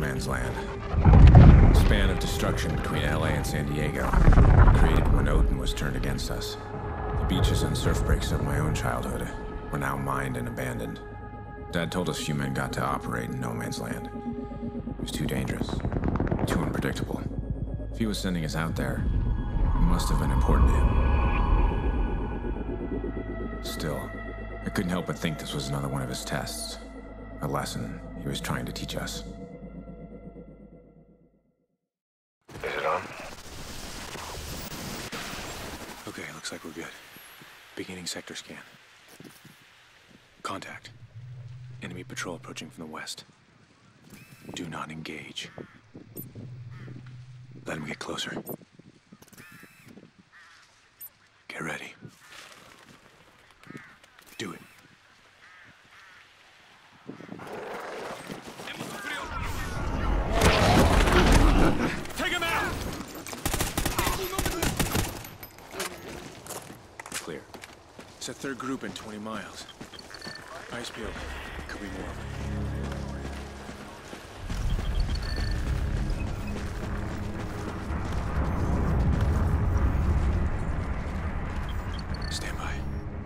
man's land. Span of destruction between LA and San Diego, created when Odin was turned against us. The beaches and surf breaks of my own childhood were now mined and abandoned. Dad told us few men got to operate in no man's land. It was too dangerous, too unpredictable. If he was sending us out there, it must have been important to him. Still, I couldn't help but think this was another one of his tests. A lesson he was trying to teach us. Is it on? Okay, looks like we're good. Beginning sector scan. Contact. Enemy patrol approaching from the west. Do not engage. Let him get closer. Get ready. Do it. Take him out! Clear. It's a third group in 20 miles. Eyes peeled. Could be more. Stand by.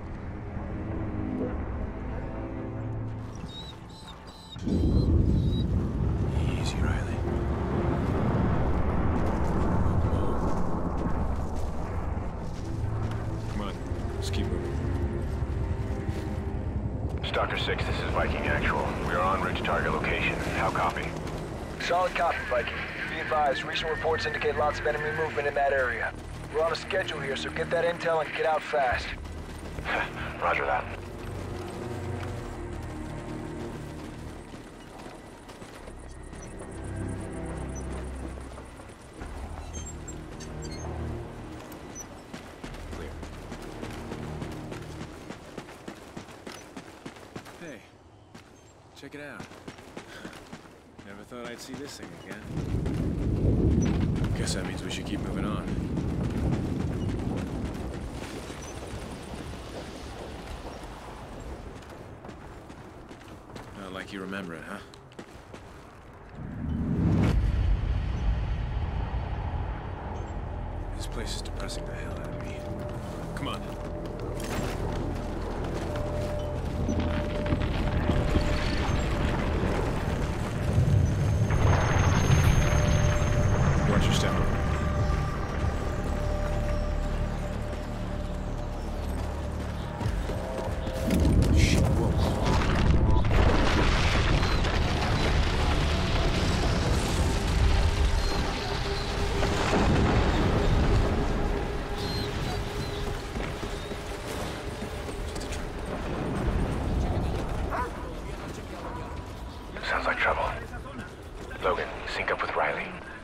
Easy, Riley. Come on, let's keep moving. Stalker 6, this is Viking Actual. We are en route to target location. How copy? Solid copy, Viking. Be advised, recent reports indicate lots of enemy movement in that area. We're on a schedule here, so get that intel and get out fast. Roger that. Clear. Hey, check it out. Never thought I'd see this thing again. Guess that means we should keep moving on. Not like you remember it, huh? This place is depressing the hell out of me. Come on. Watch your step. Shit, whoa. Sounds like trouble. Logan, sync up with Riley.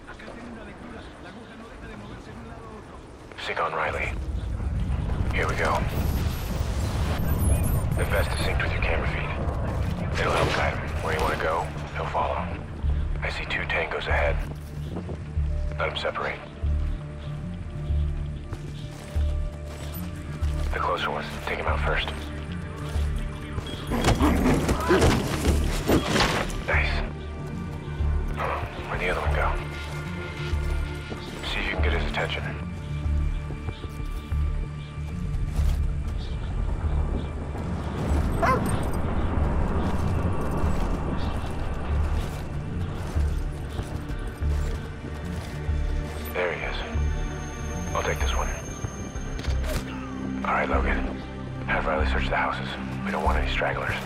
Sync on Riley. Here we go. The vest is synced with your camera feed. It'll help guide him. Where you want to go, he'll follow. I see 2 tangos ahead. Let them separate. The closer ones, take him out first. Nice. Where'd the other one go? See if you can get his attention. There he is. I'll take this one. All right, Logan. Have Riley search the houses. We don't want any stragglers.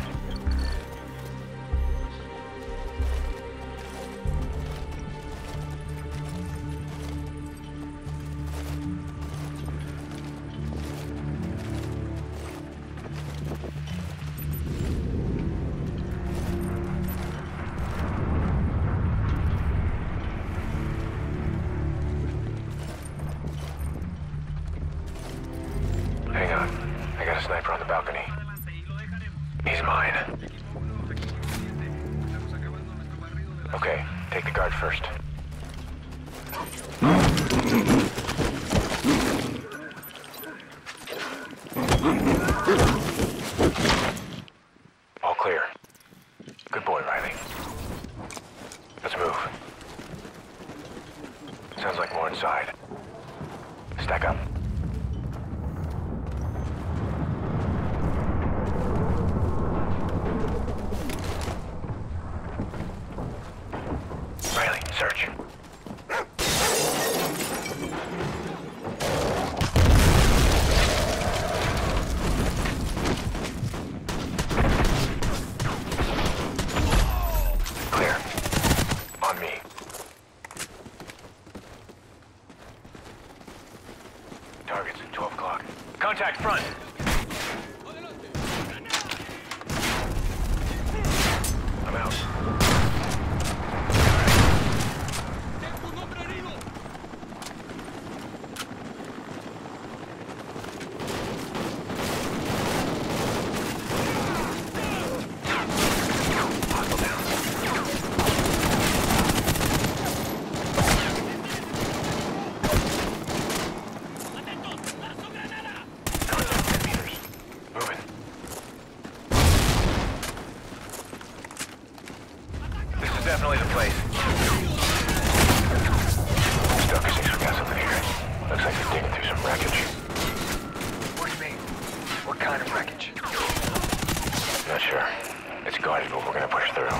Hang on. I got a sniper on the balcony. He's mine. Okay, take the guard first. All clear. Good boy, Riley. Let's move. Sounds like more inside. Stack up. Riley, search. Clear. On me. Targets, 12 o'clock. Contact front! I'm out. Hostile down. Contact 10 meters. Moving. This is definitely the place. Stoker 6, we got something here. Looks like they're digging through some wreckage. What do you mean? What kind of wreckage? Not sure. It's guarded, but we're gonna push through.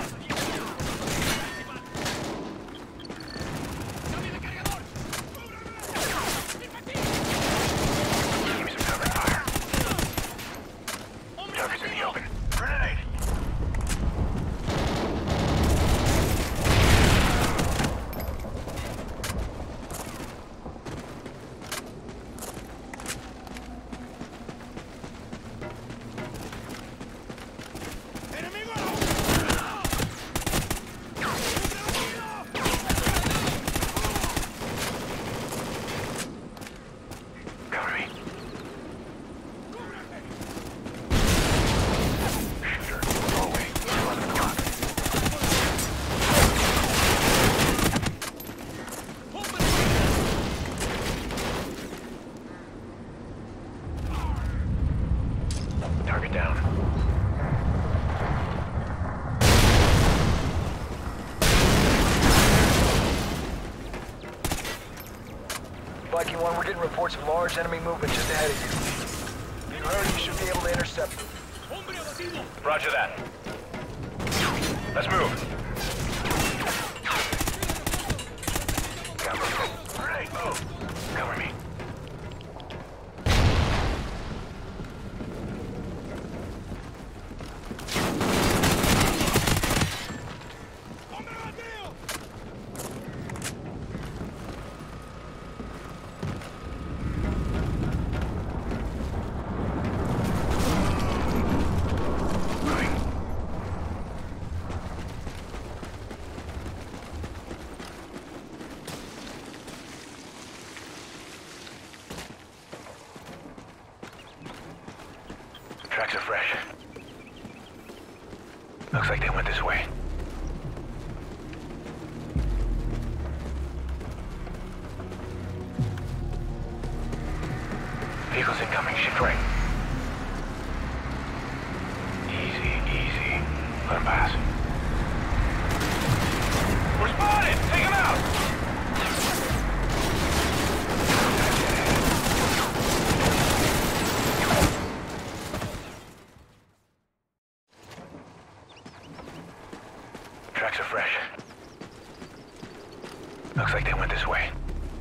Give me some covering fire. Target's in the open. Grenade! Cover me. Shooter, hallway, 11 o'clock. Target down. Viking 1, we're getting reports of large enemy movement just ahead of you. You heard, you should be able to intercept them. Roger that. Let's move. Cover me. Grenade, move. Cover me. Moving. Tracks are fresh. Looks like they went this way. Vehicles incoming, shift right. Easy, easy. Let him pass. We're spotted! Take him out! Tracks are fresh. Looks like they went this way.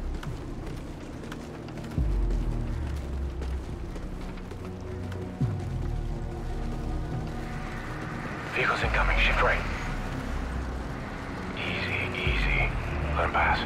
Vehicles incoming, shift right. Easy, easy. Let him pass.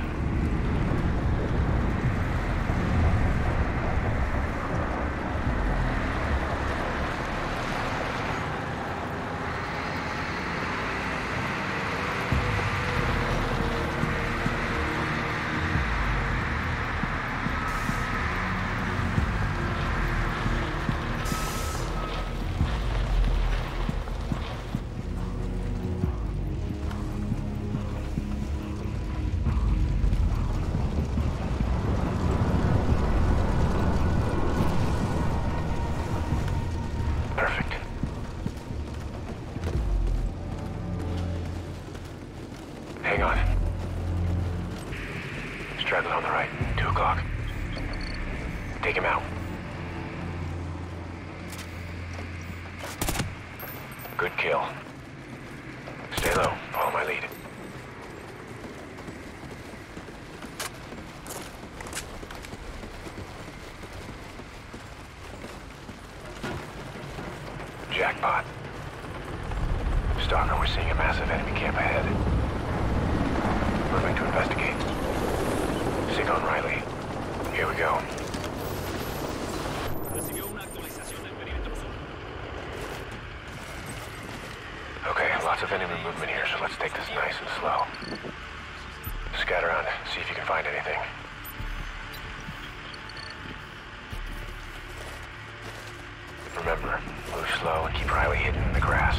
Straggler on the right. 2 o'clock. Take him out. Good kill. Stay low. Follow my lead. Jackpot. Stalker, we're seeing a massive enemy camp ahead. Moving to investigate. Sig on Riley. Here we go. Okay, lots of enemy movement here, so let's take this nice and slow. Scout around, see if you can find anything. Remember, move slow and keep Riley hidden in the grass.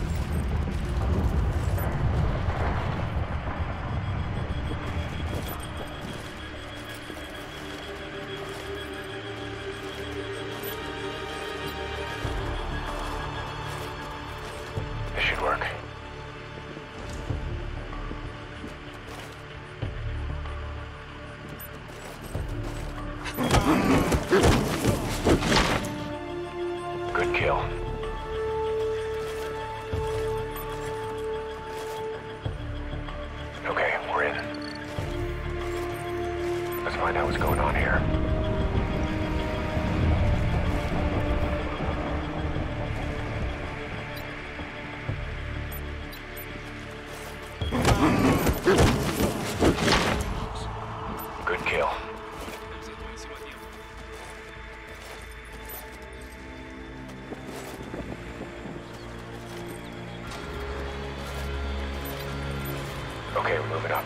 This should work. Good kill. Okay, we're in. Let's find out what's going on here. Good kill. Okay, we're moving up.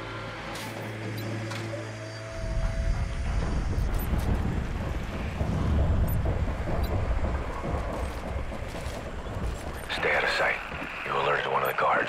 Stay out of sight. You alerted one of the guards.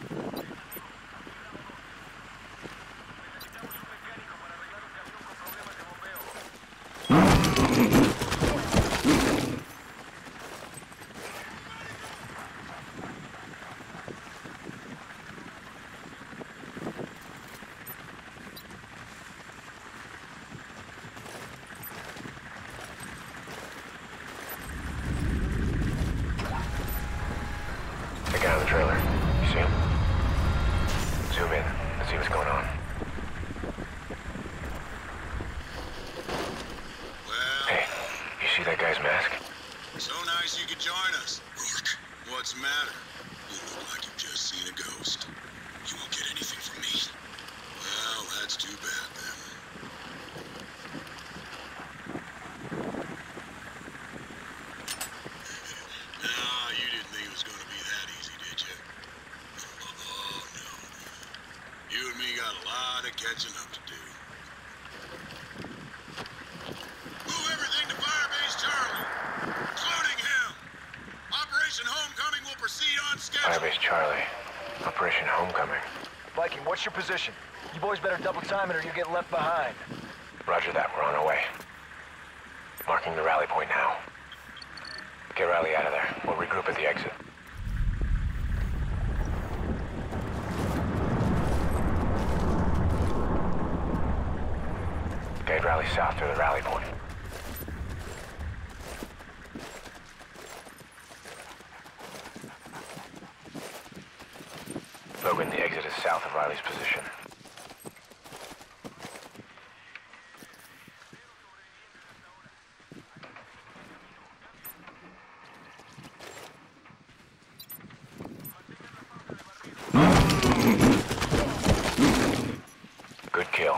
The guy on the trailer. You see him? Zoom in. Let's see what's going on. Well, Hey, you see that guy's mask? so nice you could join us. Rourke, what's the matter? You look like you've just seen a ghost. You won't get anything from me. Well, that's too bad then. No, you didn't think it was going to be that easy, did you? Oh, no. You and me got a lot of catching up to do. Move everything to Firebase Charlie, including him. Operation Homecoming will proceed on schedule. Firebase Charlie. Operation Homecoming. Viking, what's your position? You boys better double time it or you get left behind. Roger that. We're on our way. Marking the rally point now. Get Riley out of there. We'll regroup at the exit. Guide Riley south through the rally point. Logan, the exit is south of Riley's position. Good kill.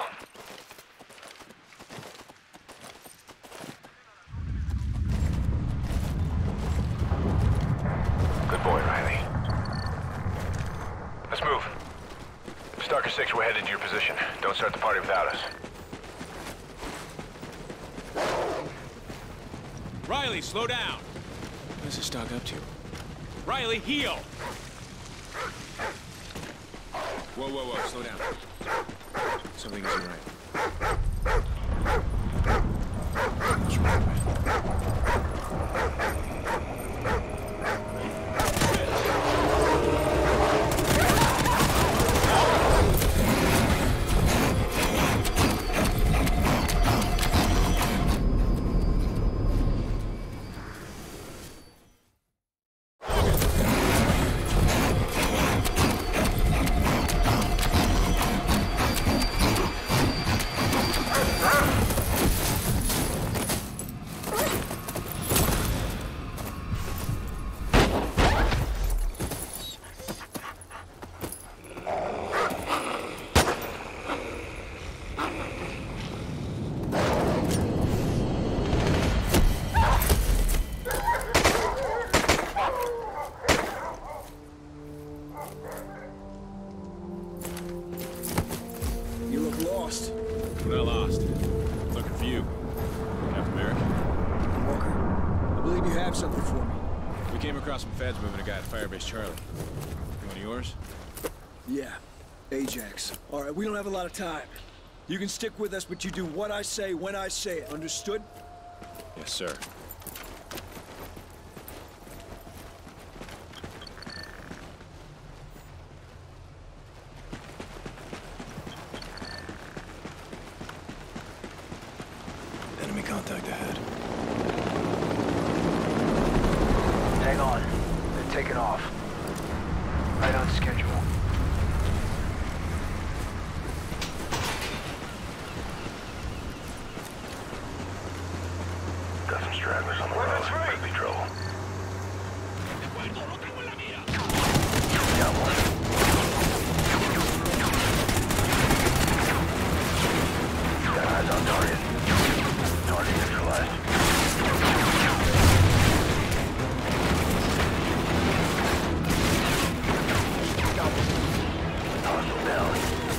Good boy, Riley. Let's move. Stalker 6, we're headed to your position. Don't start the party without us. Riley, slow down. What is this dog up to? Riley, heel. Whoa, whoa, whoa, slow down. Something isn't right. What's wrong, man? lost. We're not lost. Looking for you. Captain Merrick. Walker, I believe you have something for me. We came across some feds moving a guy at Firebase Charlie. You one of yours? Yeah, Ajax. All right, we don't have a lot of time. You can stick with us, but you do what I say when I say it. Understood? Yes, sir. Enemy contact ahead. Hang on. They're taking off. Right on schedule. Got some stragglers on the road. Could be trouble. Got one. Got eyes on target. Target neutralized. Hostile down.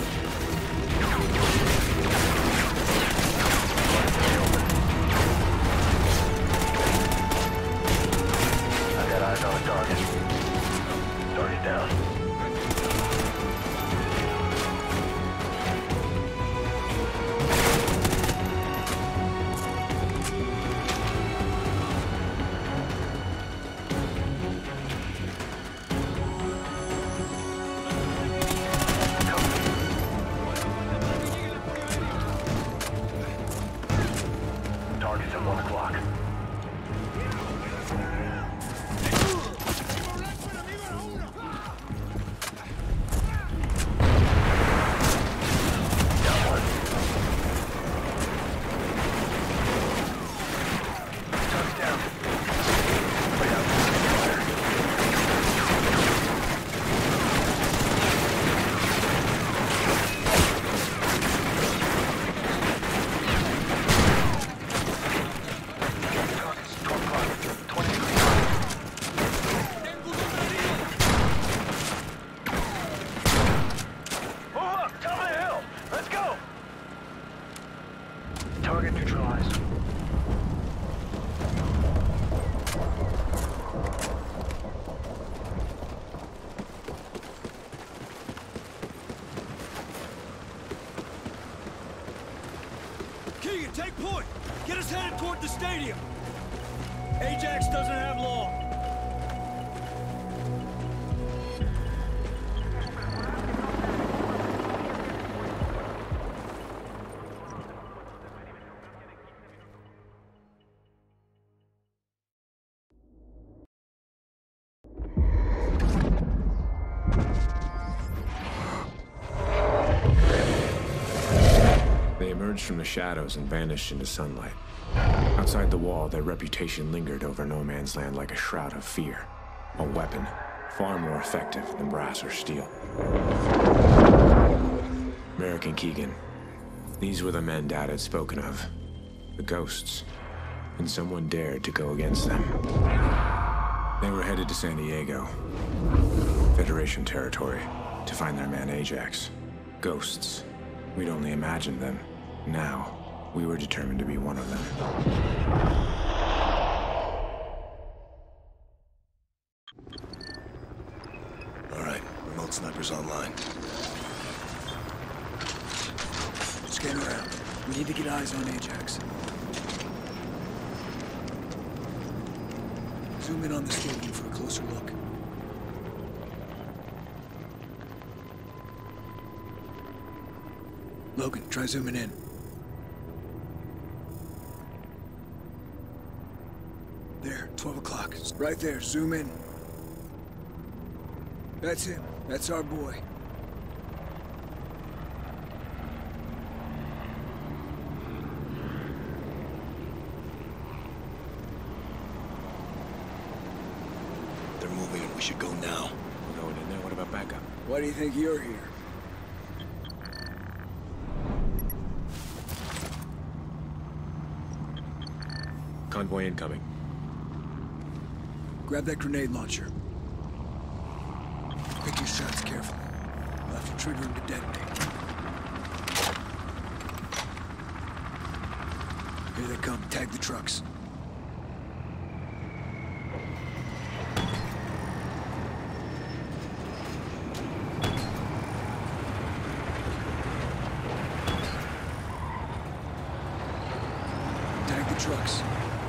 I got eyes on the target. Target down. Target's at 1 o'clock. Got one. Touchdown. Right out. Fire. Target's 12 o'clock. 20 degrees. Move up! Top of the hill! Let's go! Target neutralized. Keegan, take point! Get us headed toward the stadium! Ajax doesn't have long. They emerged from the shadows and vanished into sunlight. Outside the wall, their reputation lingered over no man's land like a shroud of fear. A weapon, far more effective than brass or steel. Merrick and Keegan. These were the men Dad had spoken of. The ghosts. And someone dared to go against them. They were headed to San Diego, Federation territory, to find their man Ajax. Ghosts. We'd only imagined them. Now, we were determined to be one of them. All right, remote sniper's online. Scan around. We need to get eyes on Ajax. Zoom in on the stadium for a closer look. Logan, try zooming in. There, 12 o'clock. Right there, zoom in. That's him. That's our boy. They're moving and we should go now. We're going in there. What about backup? Why do you think you're here? Convoy incoming. Grab that grenade launcher. Pick your shots carefully. We'll have to trigger him to detonate. Here they come. Tag the trucks. Tag the trucks.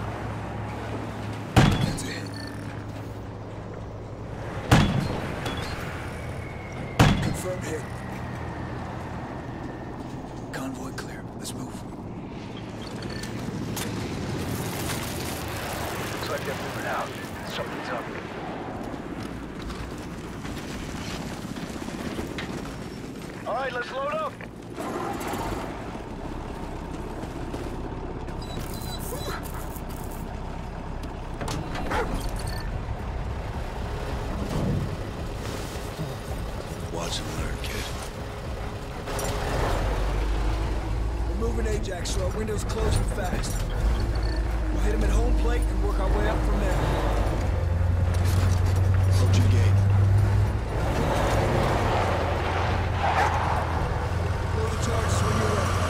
That's it. Confirmed hit. Convoy clear. Let's move. Looks like they're moving out. Something's up. All right, let's load up. Watch and learn, kid. We're moving Ajax, so our window's closing fast. We'll hit him at home plate and work our way up from there. Approaching gate. Load the charges when you're ready.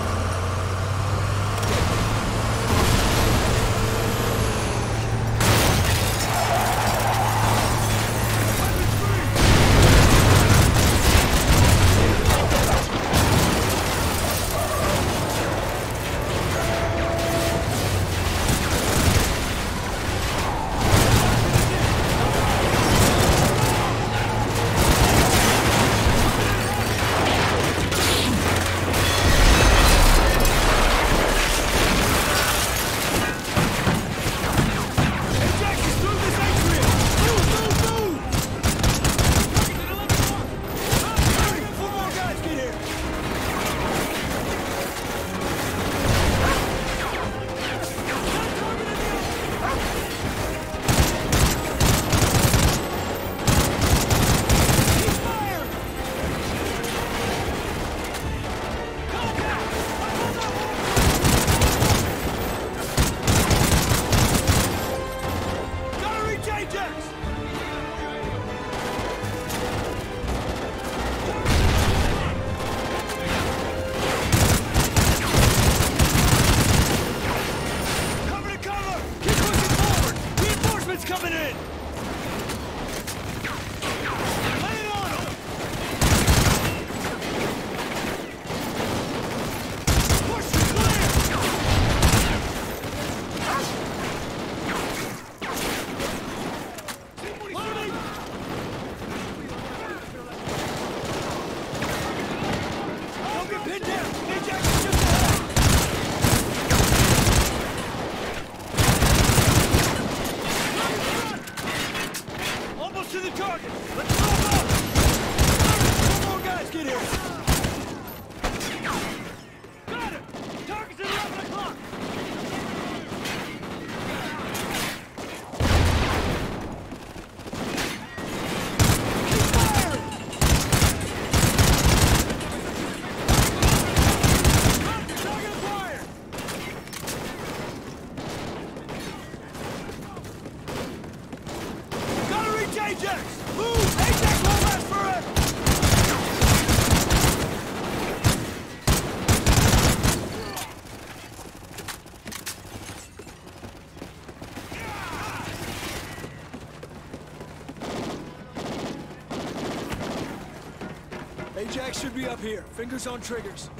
Ajax should be up here. Fingers on triggers.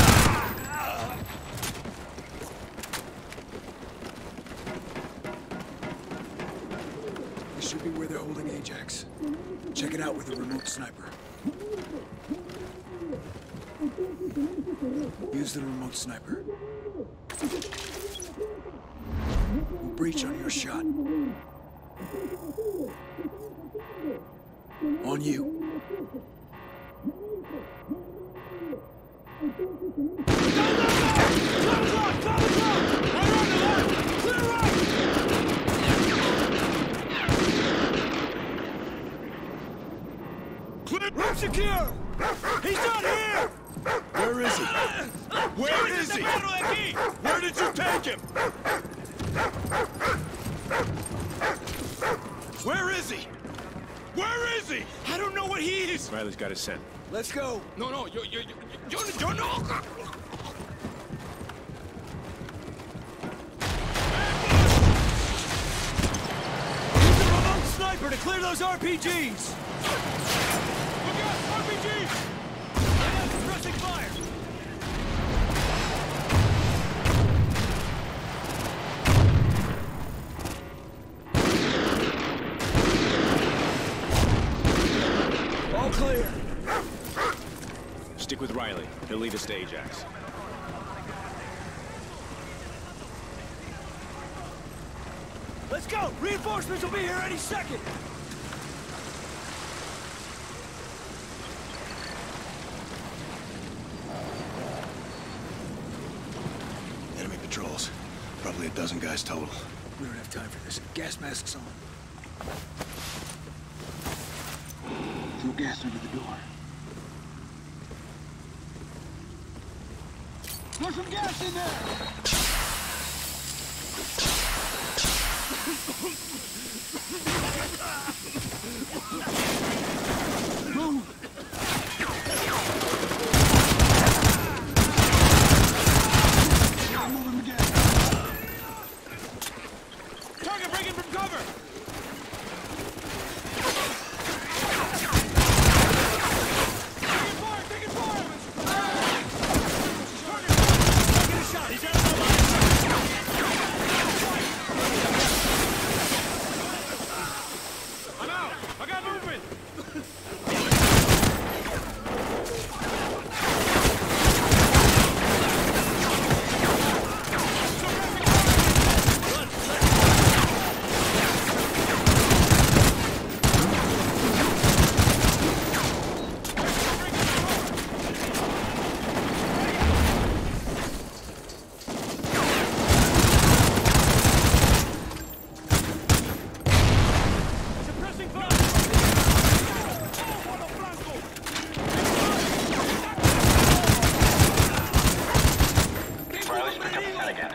This should be where they're holding Ajax. Check it out with a remote sniper. Use the remote sniper. We'll breach on your shot. On you. We're secure! He's not here! Where is he? Where is he? Where did you take him? Where is he? Where is he? I don't know what he is. Riley's got his scent. Let's go. No, yo no. Clear those RPGs! Look out! RPGs! Pressing fire! All clear. Stick with Riley. He'll lead us to Ajax. Let's go! Reinforcements will be here any second! Enemy patrols. Probably a dozen guys total. We don't have time for this. Gas masks on. Throw gas under the door. There's some gas in there! Move! Move him again. Target breaking from cover! Taking fire! Get a shot! He's out of the line! I'm out! I got movement! Suppressing fire! Riley's picked up the scent again.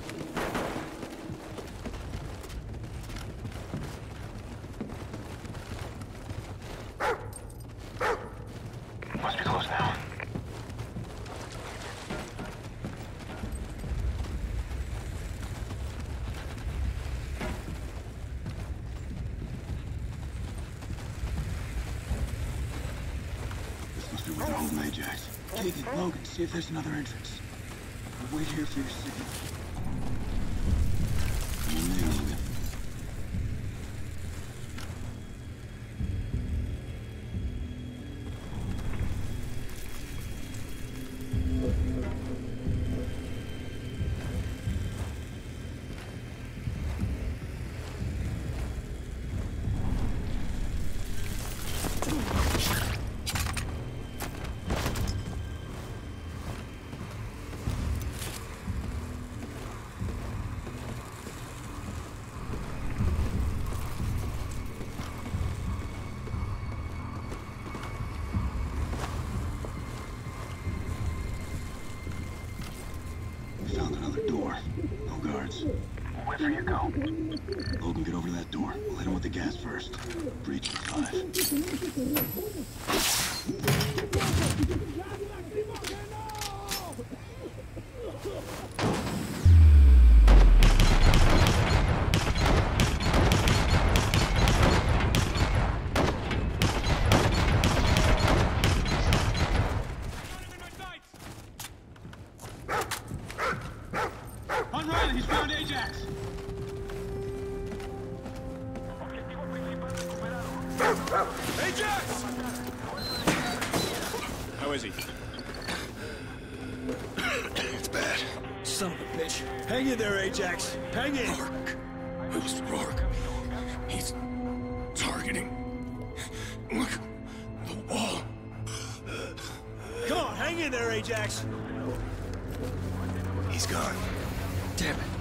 Must be close now. This must be where they're holding Ajax. Keegan, Logan, see if there's another entrance. I'll wait here for your signal. Come on there, Logan. We found another door. No guards. Where for you go? Logan, get over to that door. We'll hit him with the gas first. Breach for 5. On Riley, he's found Ajax! Ajax! How is he? It's bad. Son of a bitch. Hang in there, Ajax. Hang in. Rourke. It was Rourke. He's targeting. Look. The wall. Come on, hang in there, Ajax. He's gone. Damn it.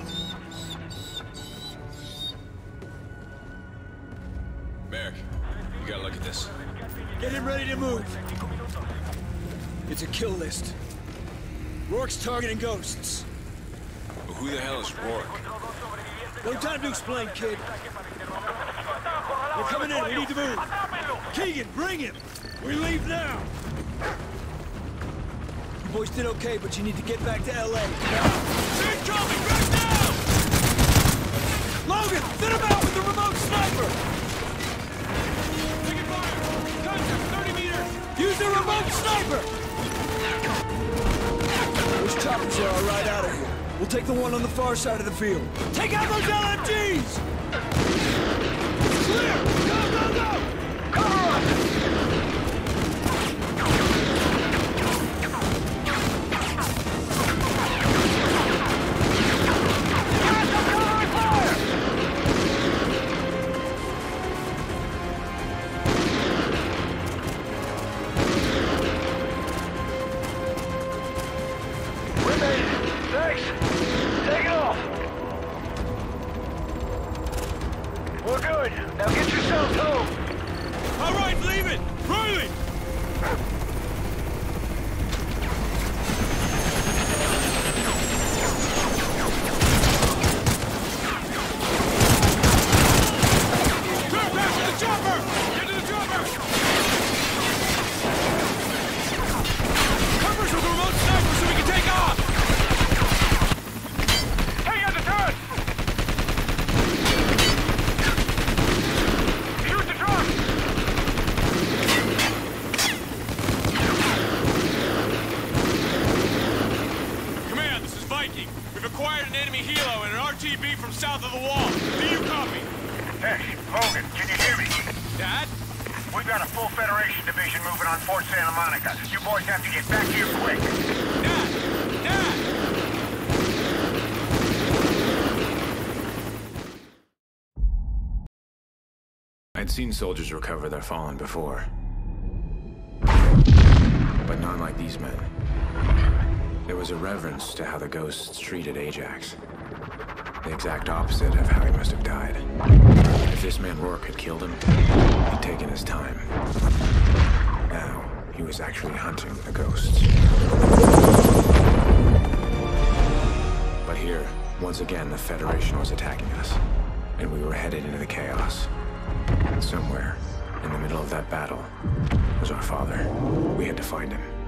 Merrick, you gotta look at this. Get him ready to move. It's a kill list. Rourke's targeting ghosts. But who the hell is Rourke? No time to explain, kid. We're coming in. We need to move. Keegan, bring him. We leave now. You boys did okay, but you need to get back to L.A. Incoming! Back now! Logan, fit him out with the remote sniper! remote sniper! Those choppers are all right out of here. We'll take the one on the far side of the field. Take out those LMGs! It's clear! Go, go, go! Cover us! South of the wall. Do you copy? Hey, Logan, can you hear me? Dad? We've got a full Federation division moving on Fort Santa Monica. You boys have to get back here quick. Dad! Dad! I'd seen soldiers recover their fallen before. But not like these men. There was a reverence to how the ghosts treated Ajax. The exact opposite of how he must have died. If this man Rourke had killed him, he'd taken his time. Now, he was actually hunting the ghosts. But here, once again, the Federation was attacking us, and we were headed into the chaos. Somewhere, in the middle of that battle, was our father. We had to find him.